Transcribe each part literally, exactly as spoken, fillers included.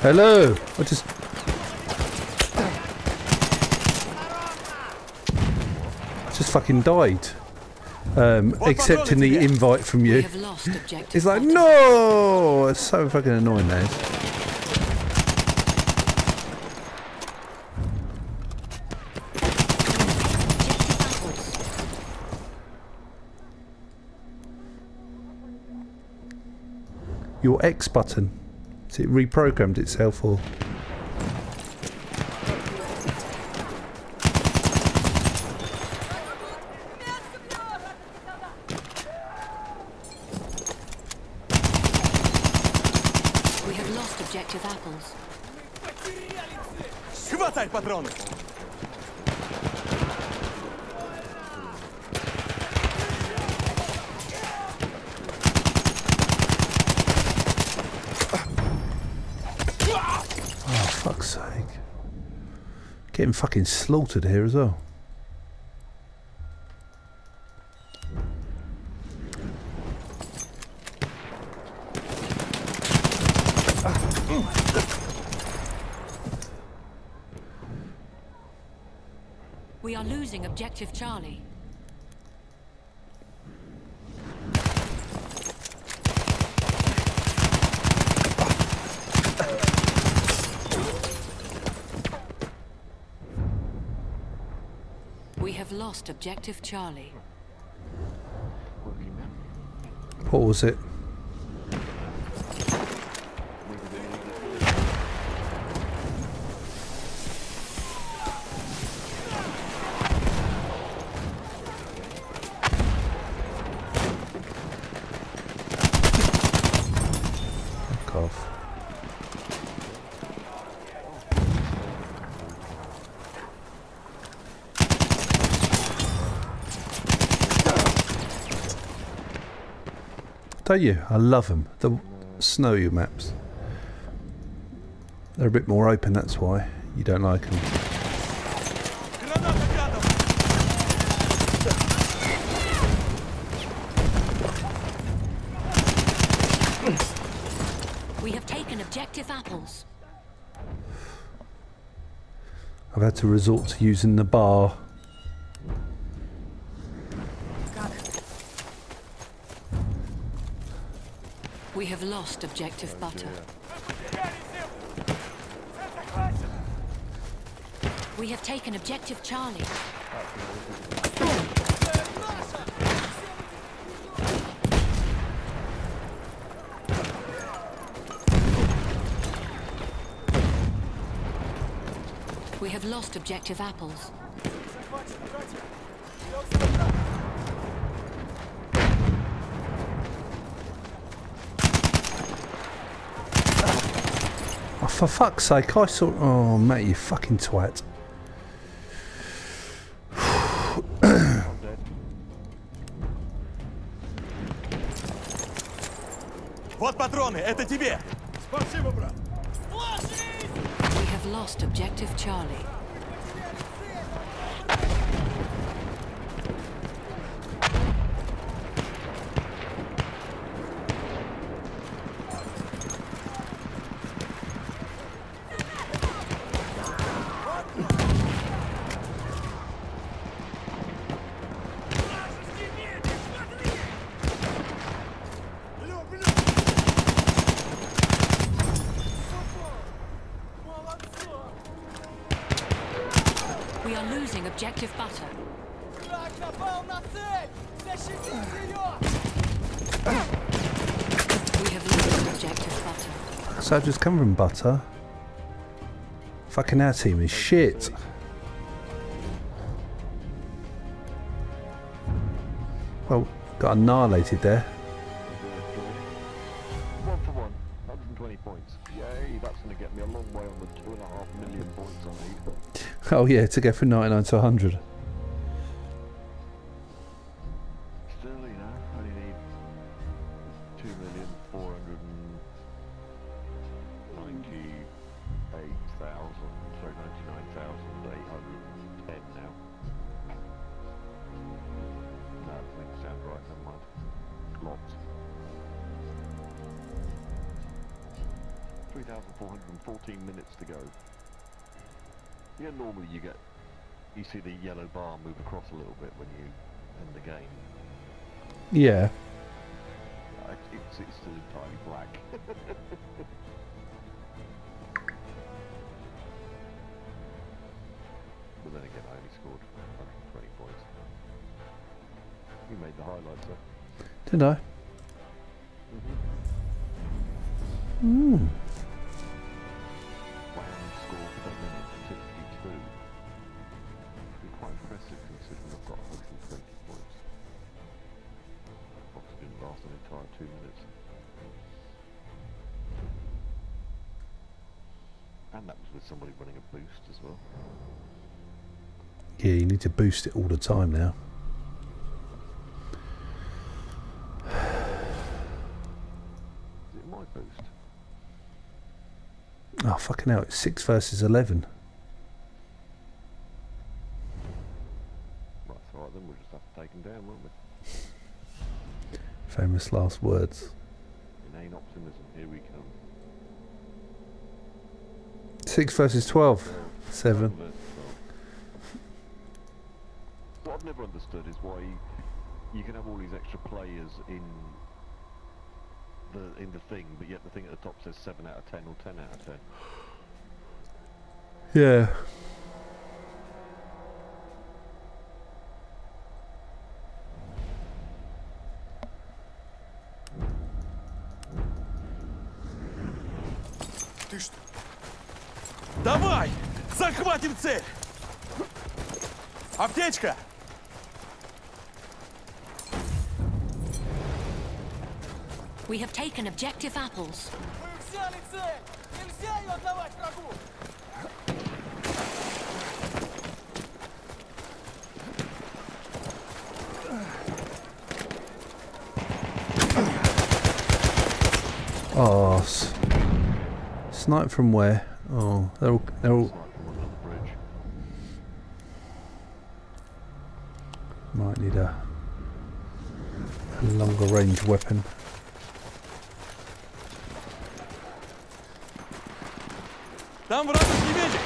Hello. I just. I just fucking died. Um, accepting the invite from you. It's like no. It's so fucking annoying, that is. Your X button. Is it reprogrammed itself or? We have lost objective apples. Хватай патроны! Fuck's sake. Getting fucking slaughtered here as well. We are losing objective Charlie. We have lost objective Charlie. What was it? Fuck off. Don't you? I love them. The snowy maps. They're a bit more open, that's why you don't like them. We have taken objective apples. I've had to resort to using the bar. We have lost objective butter. We have taken objective Charlie. We have lost objective apples. Oh, for fuck's sake, I saw... Oh, mate, you fucking twat. Вот патроны, это тебе! Спасибо, брат! We have lost objective Charlie. We are losing objective butter. We have lost objective butter. Soldiers come from butter. Fucking our team is shit. Well, got annihilated there. One for one, one hundred twenty points. Yay, that's going to get me a long way on the two and a half million points I need. Oh yeah, to go from ninety-nine to one hundred. Still, you know, I only need two million four hundred ninety-eight thousand, sorry, ninety-nine thousand eight hundred ten now. No, that doesn't sound right, never mind. Lots. three thousand four hundred fourteen minutes to go. Yeah, normally you get, you see the yellow bar move across a little bit when you end the game. Yeah. Uh, It's, it's still entirely black. But then again, I only scored one hundred twenty points. You made the highlights, sir. Did I? Mm-hmm. Hmm. One score per minute, sixty-two. Be quite impressive considering I've got one hundred twenty points. Obviously didn't last an entire two minutes. And that was with somebody running a boost as well. Yeah, you need to boost it all the time now. Is it my boost? Oh, fucking hell, it's six versus eleven. Right, it's alright then, we'll just have to take them down, won't we? Famous last words. Inane optimism, here we come. Six versus twelve. Seven. What I've never understood is why you, you can have all these extra players in the in the thing, but yet the thing at the top says seven out of ten or ten out of ten. Yeah. Ты что? Давай! Захватим цель! Аптечка! We have taken objective apples. Мы взяли цель! Нельзя ее отдавать врагу! Oh, s snipe from where? Oh, they're all, they're all. Might need a, a longer range weapon. Там вражеский медик!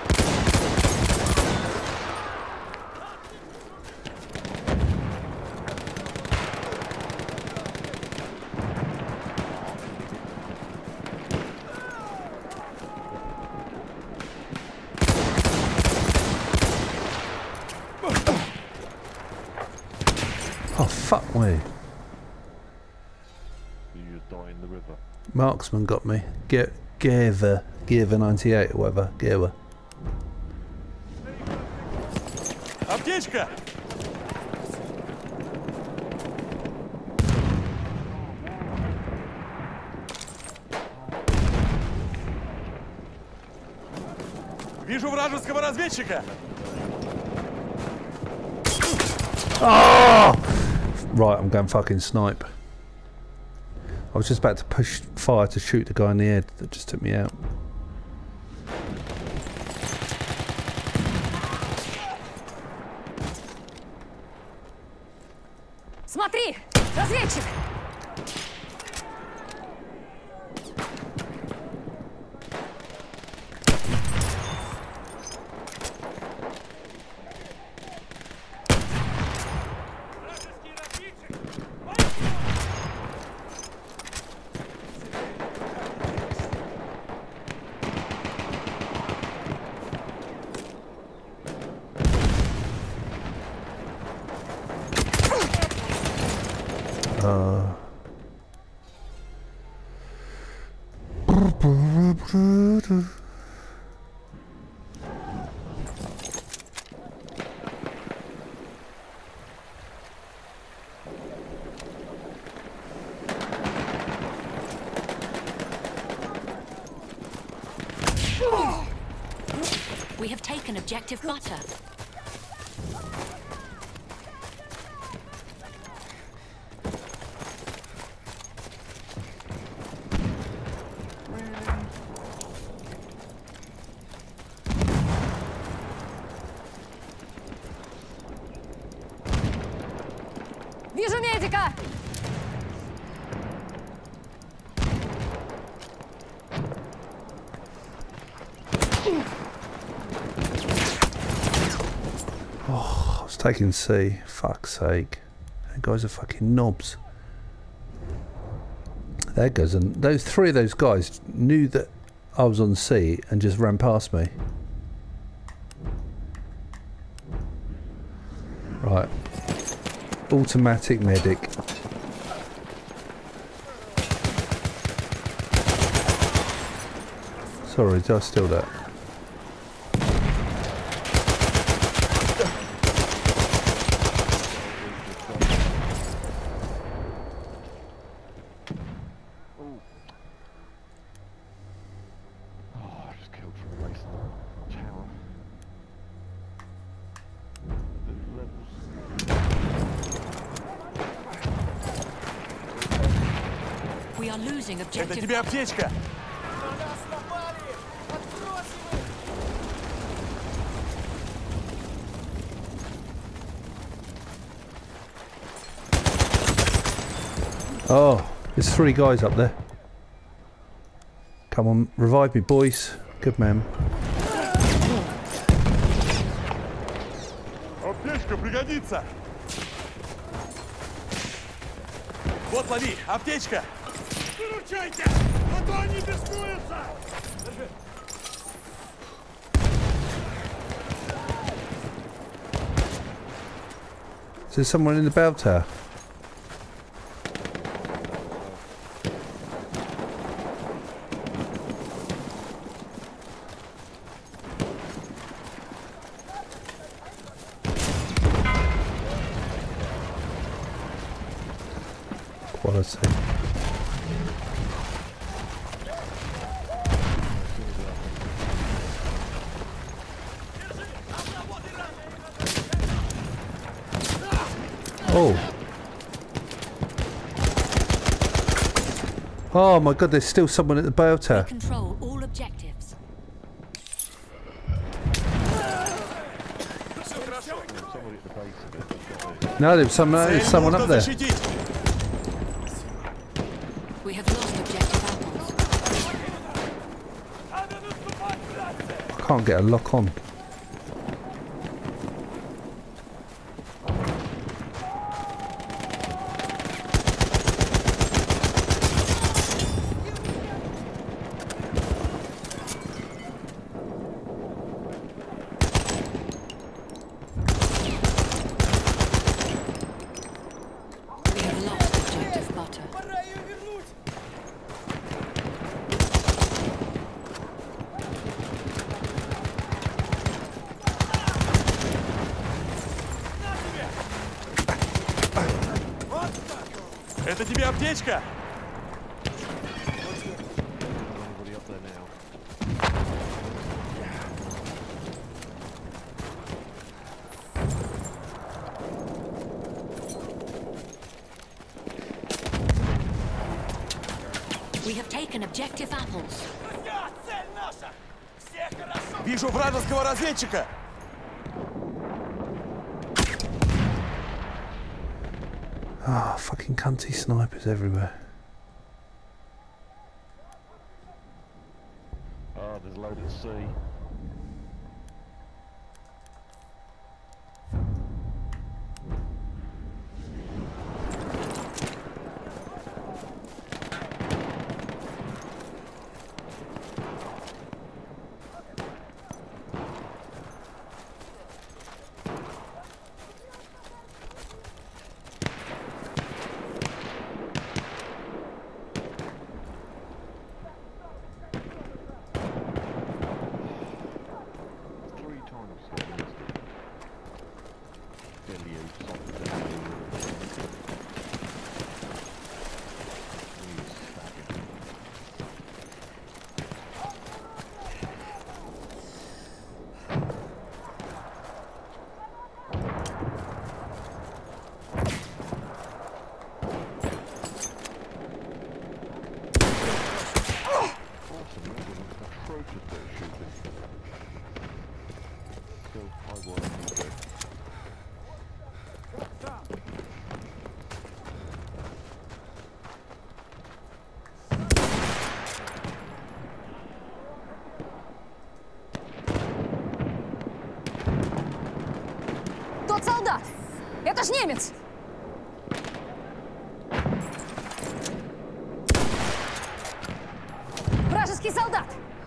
Oh, fuck me. You just die in the river. Marksman got me. Ge Gever. Gever ninety-eight or whatever. Gever. Аптечка! Вижу вражеского разведчика! Oh! Right, I'm going fucking snipe. I was just about to push fire to shoot the guy in the head that just took me out. Смотри! Разведчик! Uh. We have taken objective butter. Вижу медика! taking C. Fuck's sake. That guys are fucking knobs. There goes, and those three of those guys knew that I was on C and just ran past me. Right. Automatic medic. Sorry, did I steal that? We are losing Это objective. тебе аптечка! На нас напали! Отбросим их! Oh, there's three guys up there. Come on, revive me, boys. Good man. Аптечка пригодится! Вот лови, аптечка! Выручайте! А то они беснуются! Is there someone in the bell tower? Quality. Oh. Oh my god, there's still someone at the bell tower. Control all objectives. Somebody at the base of it. No, there's someone, there's someone up there. We have lost objective apples. I can't get a lock on. We have lost objective butter. Пора ее вернуть! Это тебе аптечка! Anybody up there now? We have taken objective apples. Друзья, цель наша! Все хорошо! Вижу вражеского разведчика! Ah, fucking cunty snipers everywhere. Ah, there's a load at sea. Three times so missed it. Billy, you soft down. You faggot. Awesome, that was an atrocious bit of shooting. Still high wire good. Тот солдат! Это ж немец! Вражеский солдат!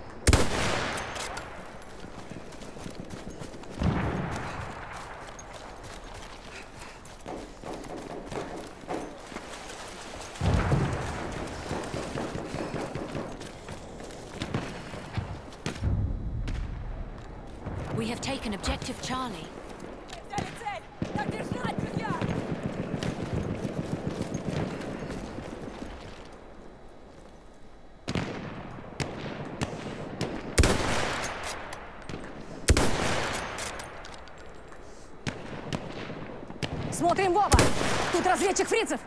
We have taken objective Charlie. Взяли цель! Так держать, друзья! Смотрим в оба! Тут разведчик фрицев!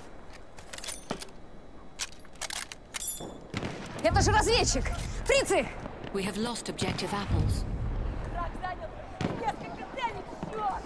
Это же разведчик! Фрицы! We have lost objective apples. Враг занял несколько целей, черт!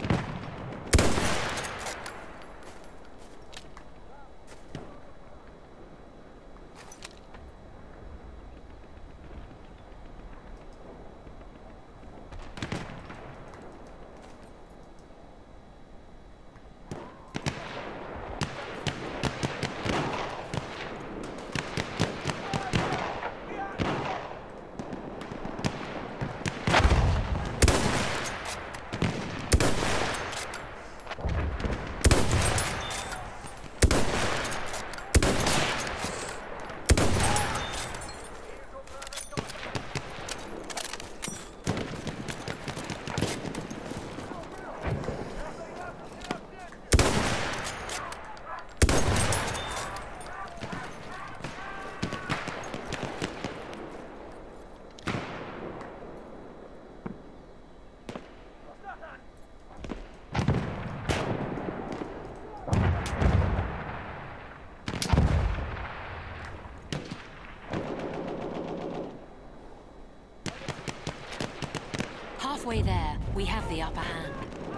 Halfway there, we have the upper hand.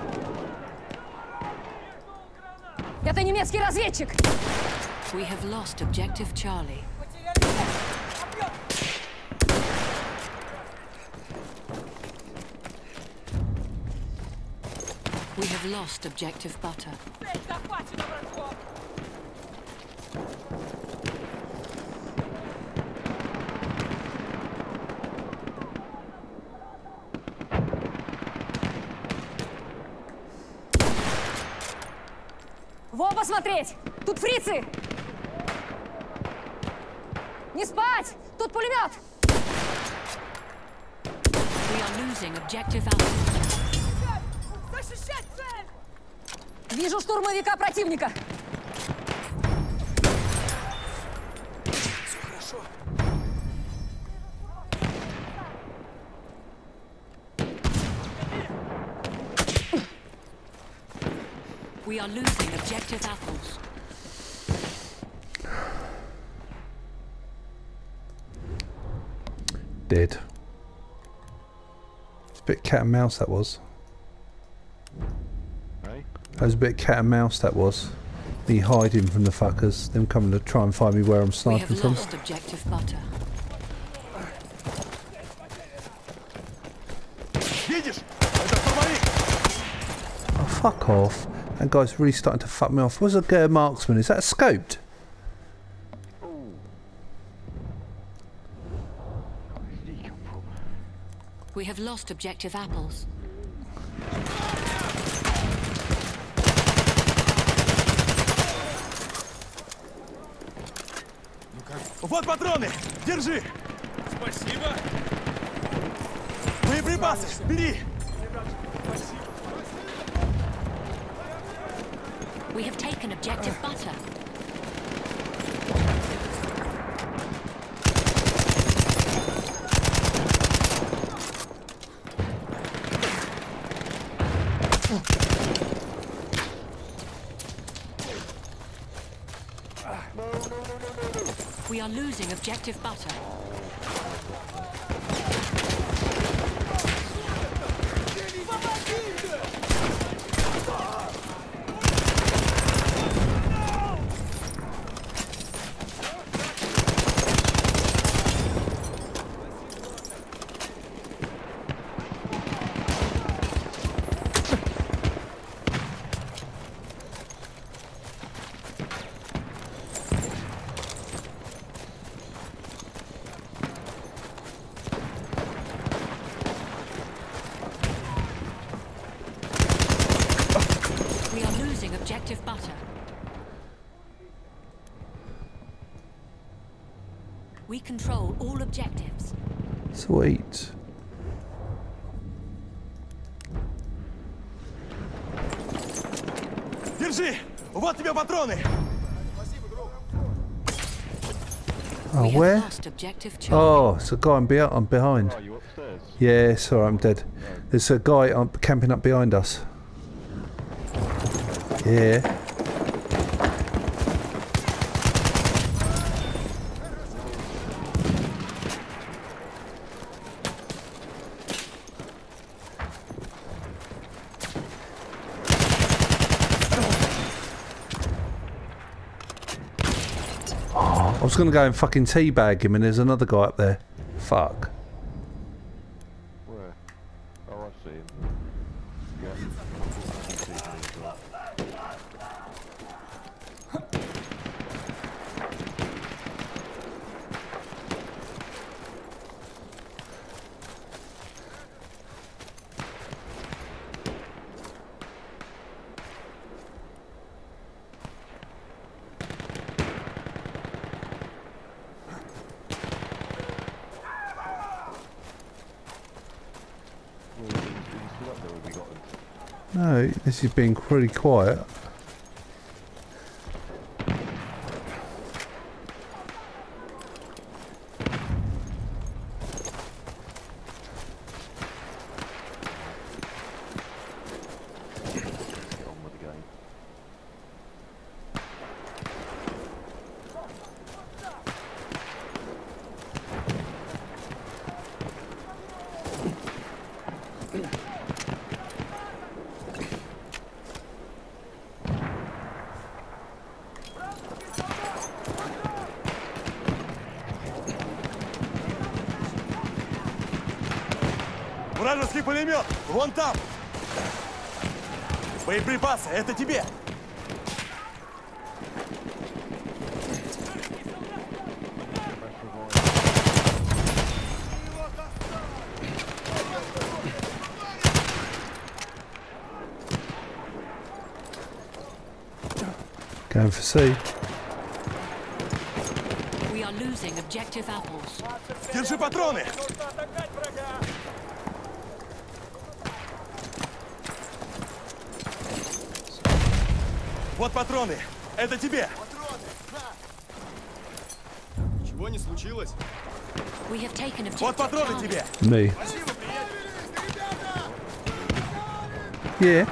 Это немецкий разведчик! We have lost objective Charlie. Потеряли цель! Объем! We have lost objective Butter. Цель захвачена врагом! В оба смотреть! Тут фрицы! Не спать! Тут пулемет! We are losing objective apples. Защищать цель! Вижу штурмовика противника! We are losing objective apples. Dead. It's a bit cat and mouse, that was. Hey? That was a bit cat and mouse, that was. Me hiding from the fuckers, them coming to try and find me where I'm We sniping have from. lost objective Butter. Видишь? Это штурмовик! Oh, fuck off. That guy's really starting to fuck me off. What's a uh, marksman? Is that a scoped? We have lost objective apples. Вот патроны! Держи! Спасибо. Боеприпасы! Бери! We have taken objective Butter. We are losing objective Butter. We control all objectives. Sweet. Держи! Вот тебе патроны! Oh, We have where? lost objective Charlie. Oh, it's a guy I'm, be I'm behind. Are you upstairs? Yeah, sorry, I'm dead. There's a guy um, camping up behind us. Yeah. I was going to go and fucking teabag him and there's another guy up there. Fuck. Where? Oh, I see him. Yeah. I see him as well. No, this has been pretty quiet. Get on with the game. Вражеский пулемет! Вон там! Боеприпасы! Это тебе! Going for C. We are losing objective apples. Держи патроны! Нужно атаковать врага! Вот патроны! Это тебе! Ничего не случилось? We have taken Вот objective патроны Charlie. тебе! Me. Спасибо, приятель! Yeah.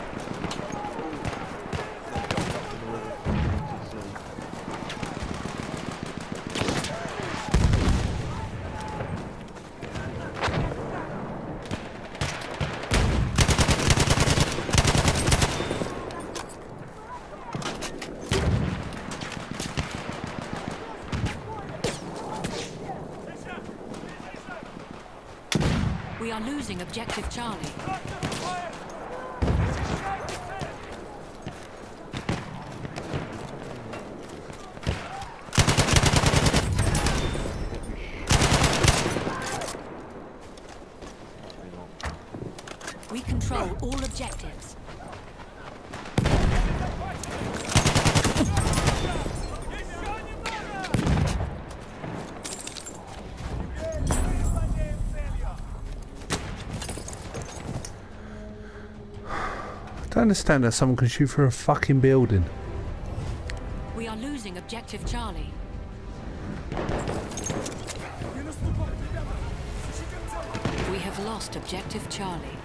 We are losing objective Charlie. We control all objectives. I don't understand how someone can shoot through a fucking building. We are losing objective Charlie. We have lost objective Charlie.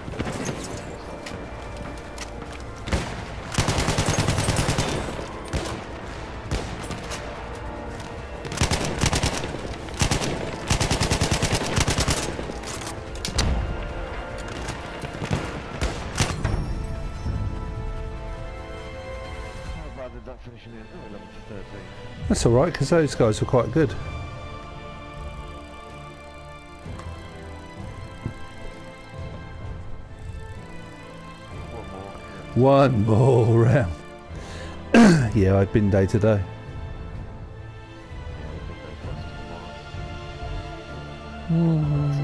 How bad did that finish in the end? Oh, eleven to thirteen. That's alright, because those guys were quite good. One more. One more round. Yeah, I'd been day to day. Mm.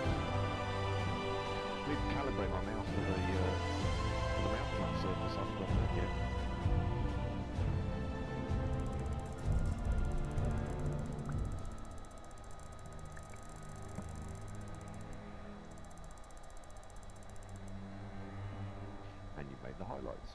Need to calibrate my mouse for the, uh, for the mouse pad surface. I haven't done that yet. highlights.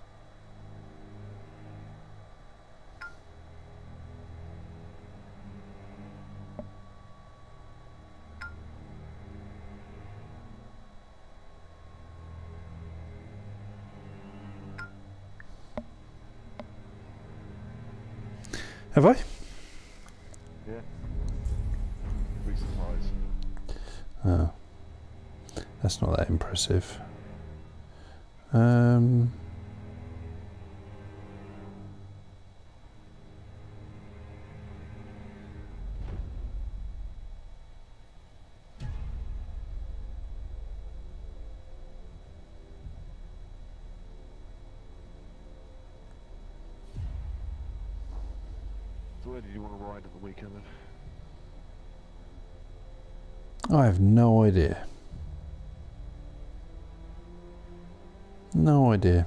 Have I? Yeah. Recent highs. Oh. That's not that impressive. Um... So where did you want to ride at the weekend then? I have no idea. No idea.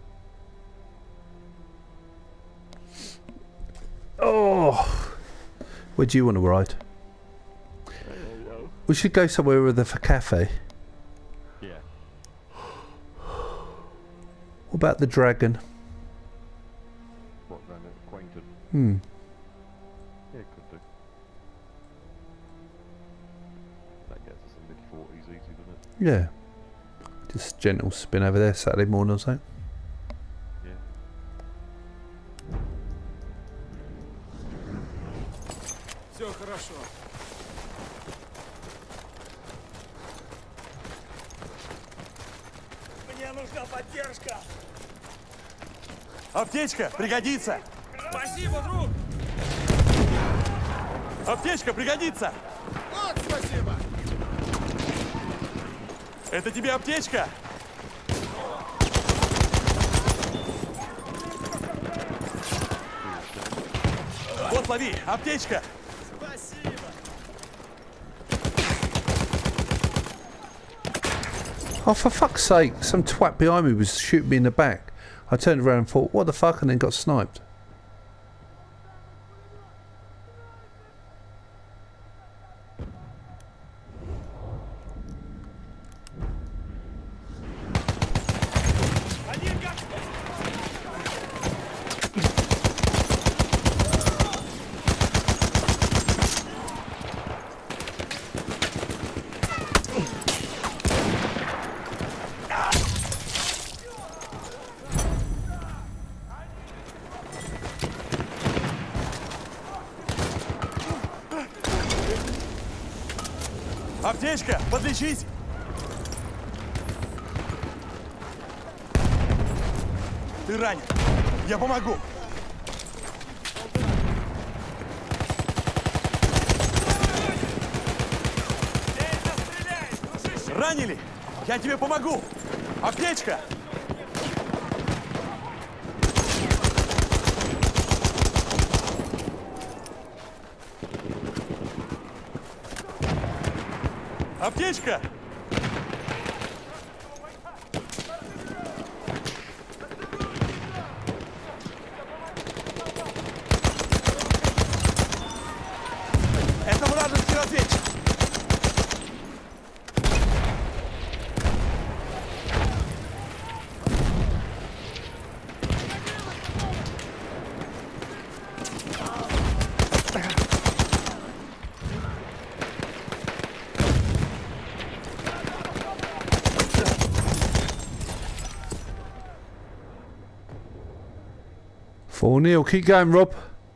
Oh, where do you want to ride? I don't know. We should go somewhere with a for cafe. Yeah. What about the Dragon? What, round at Quainton? Hmm. Yeah, could do. That gets us in mid forties easy, doesn't it? Yeah. Just gentle spin over there Saturday morning or something. Yeah. Все хорошо. Мне нужна поддержка. Аптечка пригодится. Спасибо, друг. Аптечка пригодится. Вот, спасибо. Это тебе аптечка? Вот, лови, аптечка. Спасибо. Oh, for fuck's sake, some twat behind me was shooting me in the back. I turned around and thought, what the fuck, and then got sniped. Один как... Аптечка, подлечись. Ты ранен. Я помогу. Ранили? Я тебе помогу. Аптечка. Аптечка. Это вражеский разведчик. four nil, keep going, Rob.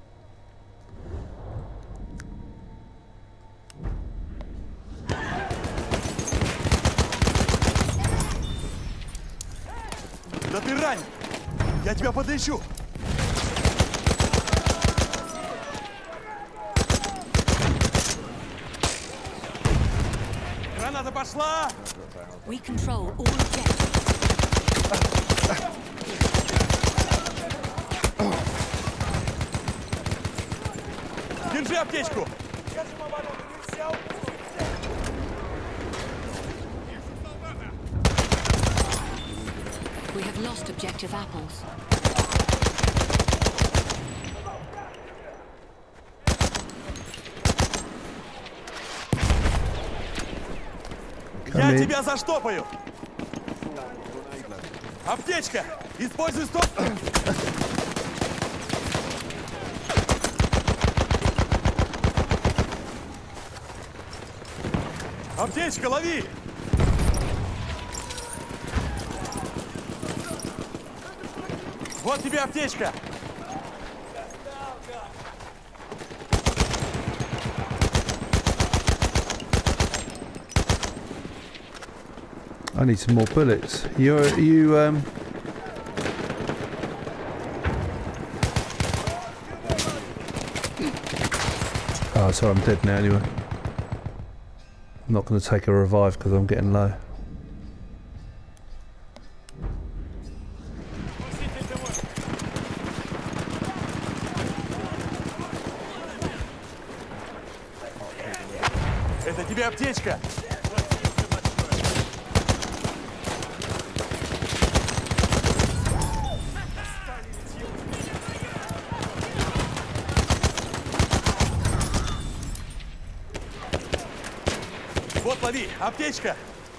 Да ты ранен. Я тебя подлечу. Граната пошла. We control all objectives. Держи аптечку. Держим оборону, нельзя упустить. We have lost objective apples. Я in. тебя заштопаю. Аптечка. Используй стоп! Аптечка, лови! Вот тебе аптечка! I need some more bullets. You're, you, um... Oh, sorry, I'm dead now anyway. I'm not going to take a revive because I'm getting low. Это тебе аптечка! Вот, лови, аптечка!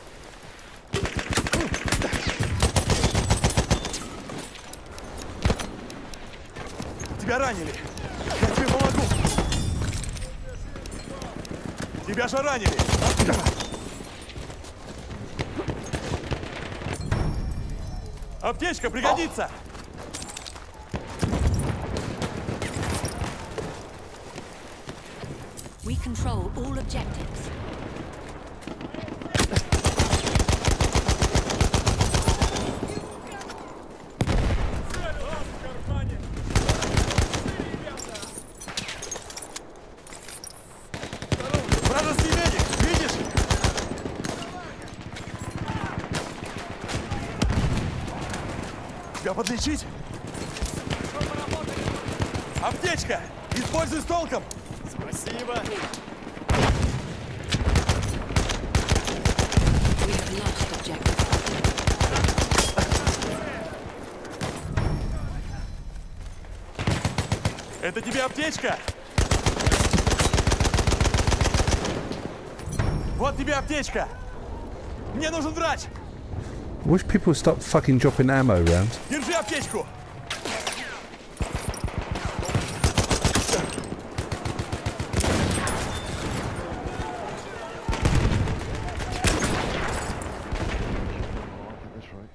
Тебя ранили! Я тебе помогу! Тебя же ранили! Аптечка пригодится! We control all objectives. Вражеский медик, видишь? Тебя подлечить? Аптечка! Используй с толком! Спасибо! We have lost objective. Это тебе аптечка! Вот тебе аптечка! Мне нужен врач! I wish people would stop fucking dropping ammo around. Держи аптечку! That's right.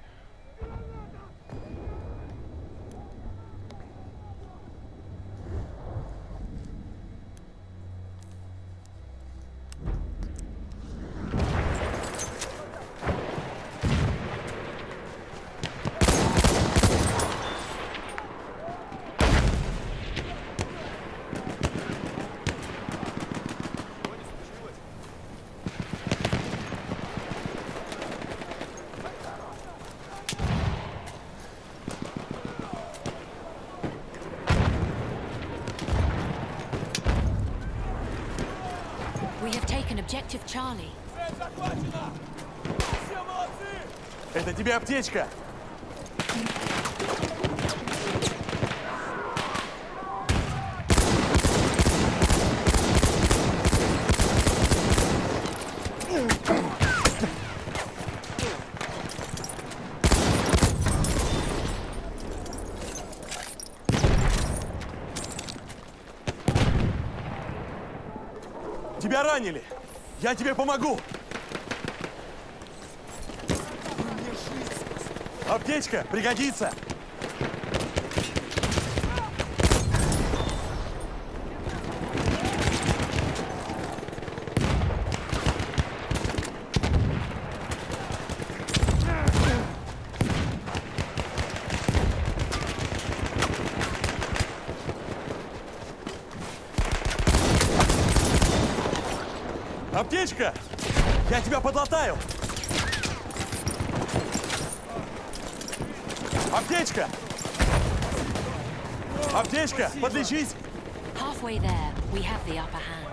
We have taken objective Charlie. Это тебе аптечка! Тебя ранили! Я тебе помогу! Аптечка пригодится! Аптечка! Я тебя подлатаю! Аптечка! Аптечка, подлечись! Halfway there, we have the upper hand.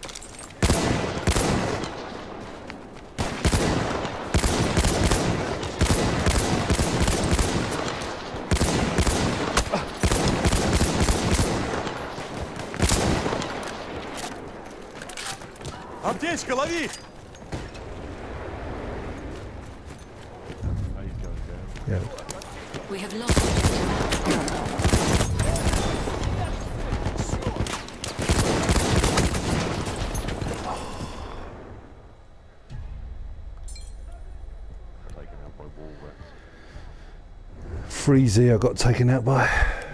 Аптечка, лови! Yeah. We We have lost objective Taken out by wall rats. Freezy I got taken out by.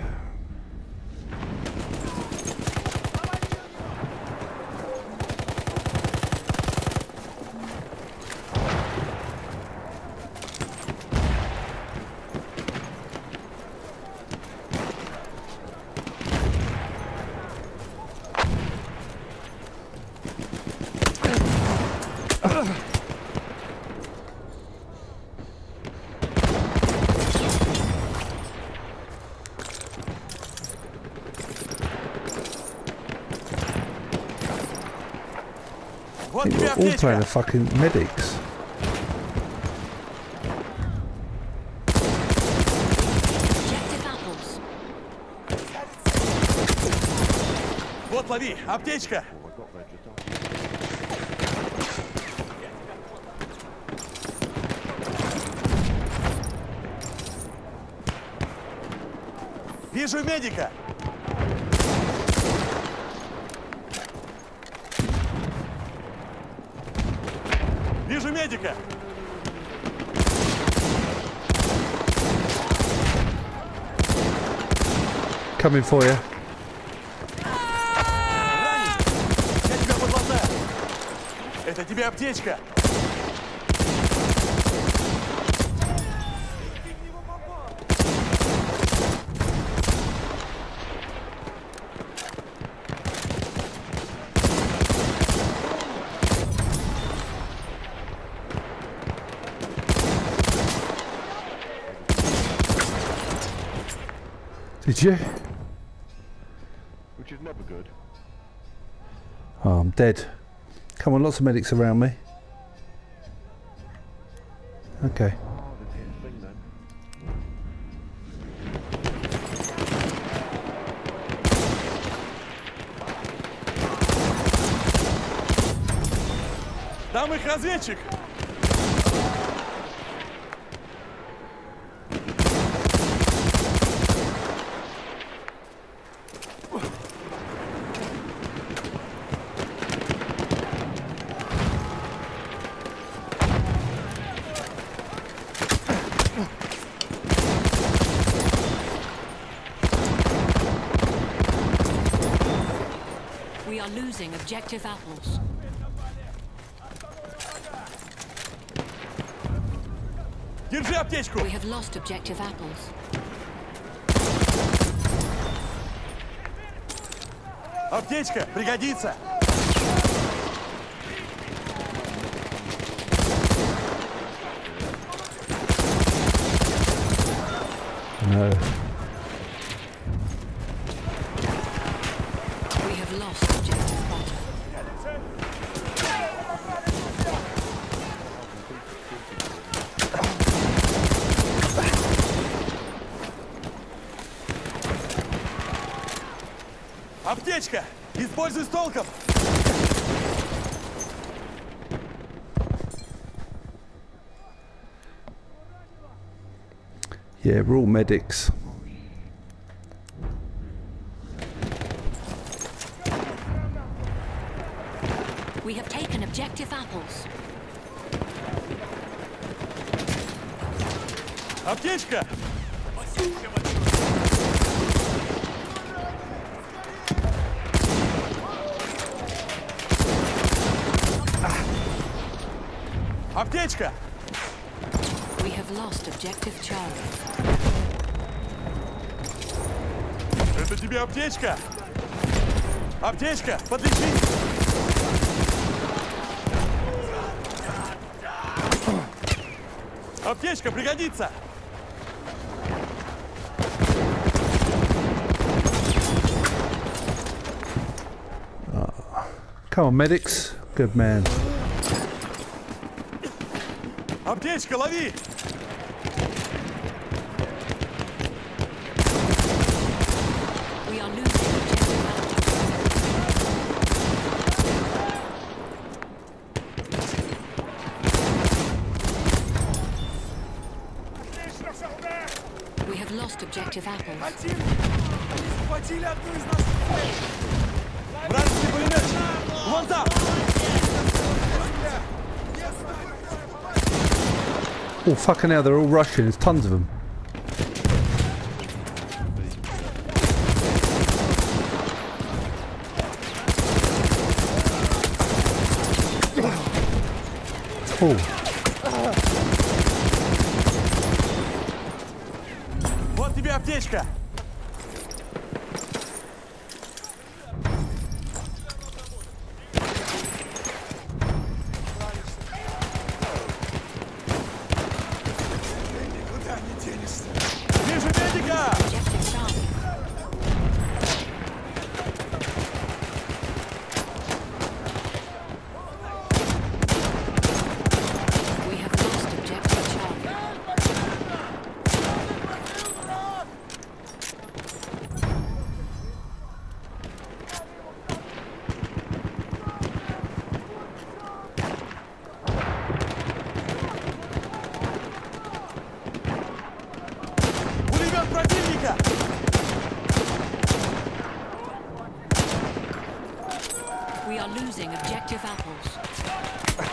Вот They тебе were all playing аптечка. the fucking medics. objective apples. Вот лови, аптечка. Oh, I got there just after. Вижу медика. Вижу медика. Coming for you. Ранен. Я тебя подлатаю. Это тебе аптечка. Did you? Which is never good. Oh, I'm dead. Come on, lots of medics around me. Okay. Oh, didn't hit a thing then. Там их разведчик. We are losing objective apples. Держи аптечку. We have lost objective apples. Аптечка пригодится. No. We have lost objective butter. Аптечка. Используй с толком. Yeah, we're all medics. We have taken objective apples. Аптечка. Аптечка. We have lost objective Charlie. Это тебе аптечка. Аптечка, подлечи. Аптечка пригодится. Come on, medics. Good man. Аптечка, лови. We are losing objective apples. We objective apples. Противник! Они захватили одну из наших целей! Вражеский пулемет! Вон там! Oh, fucking hell, they're all rushing. There's tons of them. Oh. Вот тебе аптечка! Никуда не денешься! Вижу медика! Objective Charlie. We have lost objective Charlie. Пулемет противника! We are losing objective apples.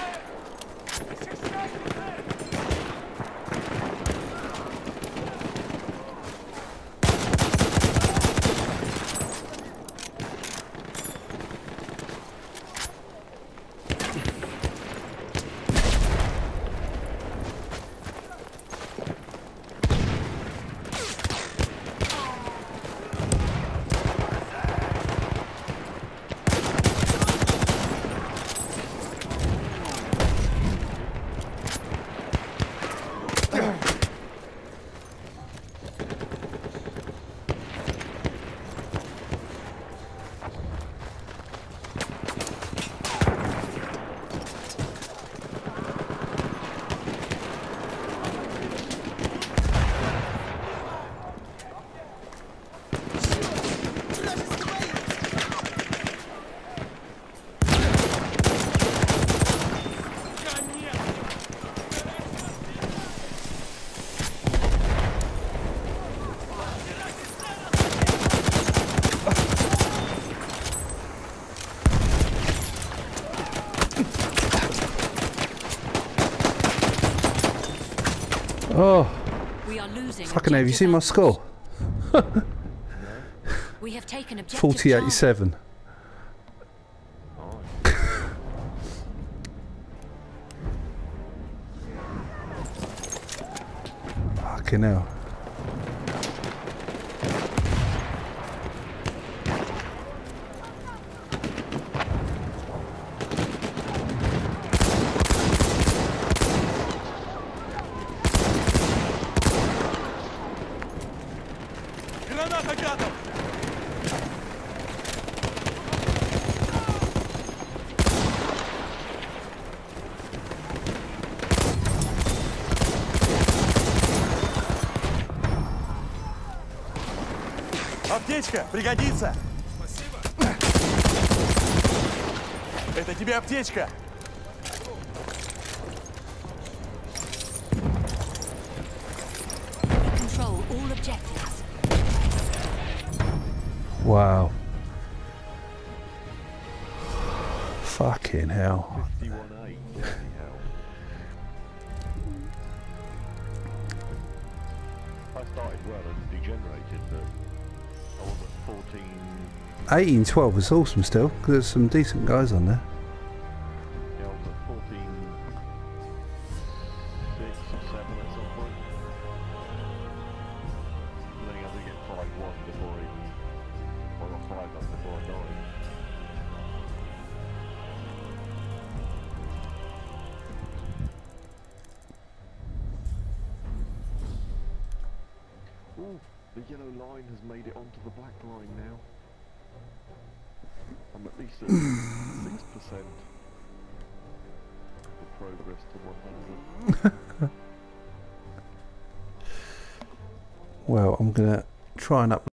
Oh, We are losing fucking hell, have you objective seen my apples. score? We have taken objective forty Charlie. eighty-seven. Fucking hell. Граната гадов! Аптечка, пригодится! Спасибо! Это тебе аптечка! Control all objectives. Wow. Fucking hell. fifty-one eight, bloody hell. I started well and degenerated, but I was at fourteen. eighteen twelve is awesome still, because there's some decent guys on there. Yeah, I was at fourteen six or seven at some point. And then I had to get five one before I even. I got five up before I died. Ooh, the yellow line has made it onto the black line now. I'm at least at six percent of progress to one hundred. Well, I'm gonna try and up